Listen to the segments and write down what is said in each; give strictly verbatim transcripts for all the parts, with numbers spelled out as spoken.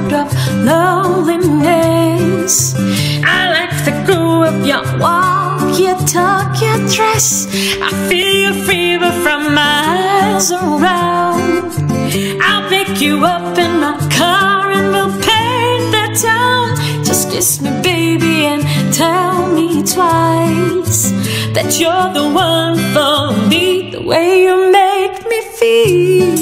sound of loneliness. I like the groove of your walk, your talk, your dress. I feel your fever from miles around. I'll pick you up in my car and we'll paint the town. Just kiss me, baby, and tell me twice that you're the one for me. The way you make me feel,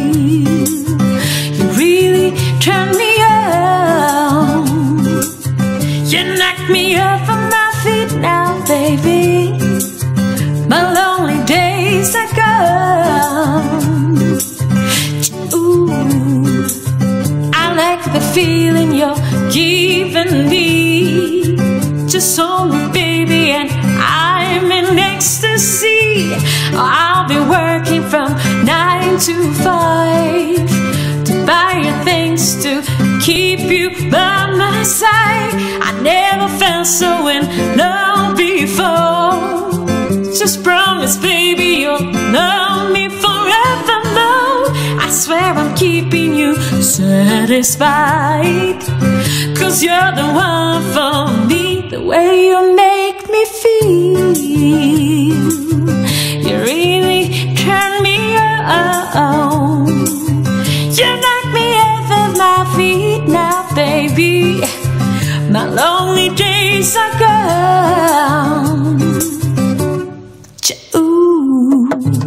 you really turn me on. You knock me off of my feet now, baby. My lonely days are gone. Ooh, I like the feeling you're giving me. Just hold me, baby, and I'm in ecstasy. I'll be working from nine to five to buy you things to keep you by my side. I never felt so in love before. Just promise, baby, you'll love me forevermore. I swear I'm keeping you satisfied, 'cause you're the one for me. The way you make me feel, you really turn me on. You knock me off of my feet now, baby. My lonely days are gone. Ooh.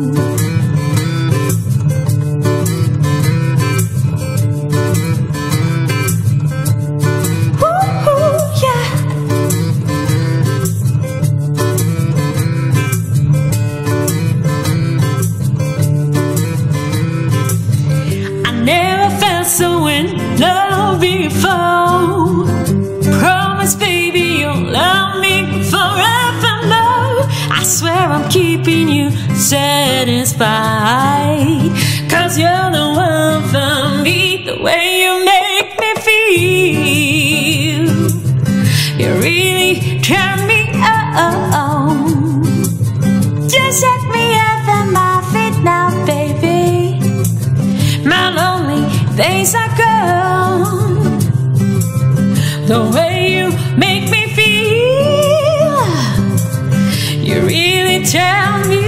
So in love before. Promise, baby, you'll love me forevermore. I swear I'm keeping you satisfied, 'cause you're the one for me. The way you make me feel, you really turn me on. Just set me up on my feet now, baby. My lonely days are gone. The way you make me feel, you really turn me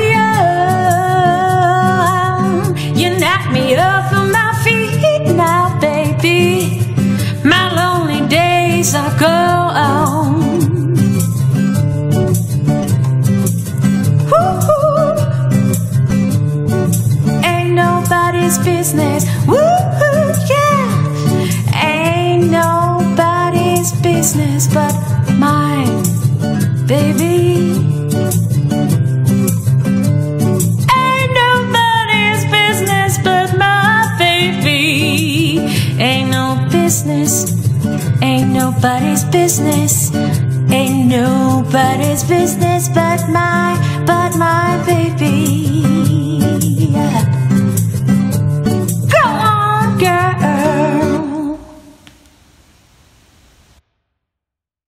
on. You knock me off of my feet now, baby. My lonely days are gone. Woo-hoo. Ain't nobody's business. Woo-hoo. Business but mine, baby. Ain't nobody's business but my baby. Ain't no business, ain't nobody's business. Ain't nobody's business but my, but my baby. Yeah.